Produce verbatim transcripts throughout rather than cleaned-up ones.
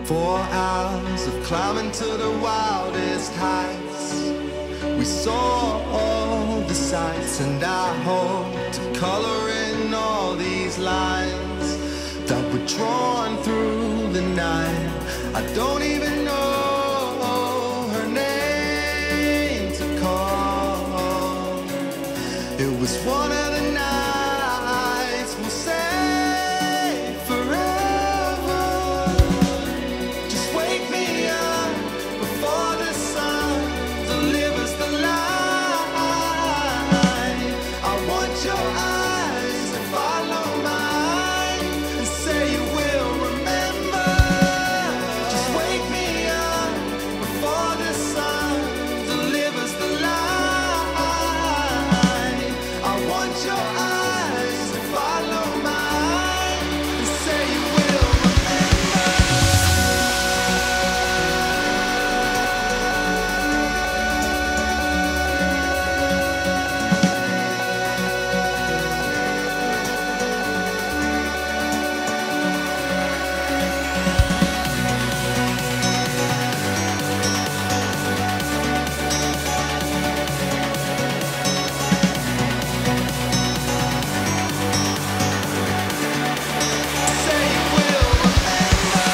Four hours of climbing to the wildest heights. We saw all the sights, and I hope to color in all these lines that were drawn through the night. I don't even know her name to call. It was one of the nights we'll say forever. Just wake me up before the sun delivers the light. I want your eyes to follow mine and say you will remember. Just wake me up before the sun delivers the light. I want your eyes to follow mine and say you will remember. Say you will remember.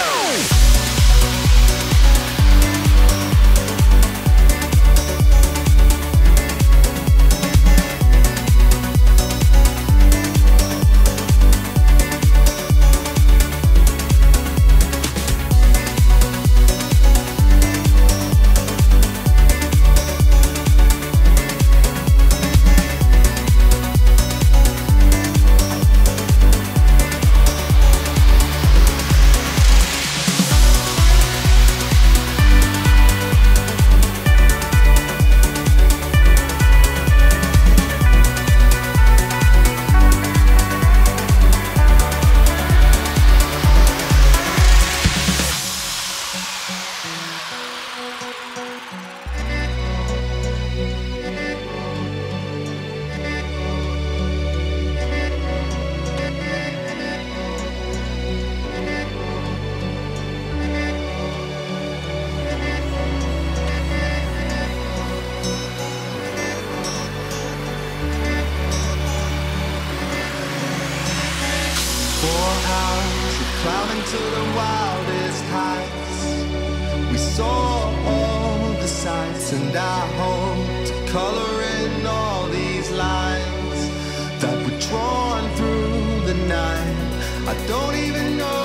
Four hours of climbing to the wildest heights. We saw all the sights, and I hope to color in all these lines that were drawn through the night. I don't even know